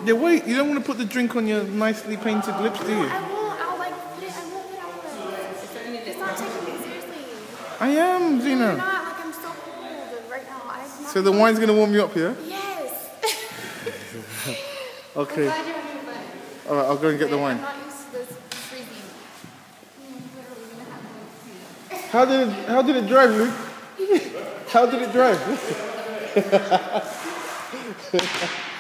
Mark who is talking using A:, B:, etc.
A: Yeah, wait, you don't want to put the drink on your nicely painted lips, do you?
B: I won't. I'll like put it. I won't put it on them. It's not taking me seriously.
A: I am, Zzina.
B: No, you're not. Like, I'm so cold right now.
A: So the wine's going to warm you up, yeah?
B: Yes.
A: Okay.
B: I'm glad you're having fun.
A: Alright, I'll go and get the wine.
B: I'm not used to this freezing.
A: How did it drive, Luke? How did it drive?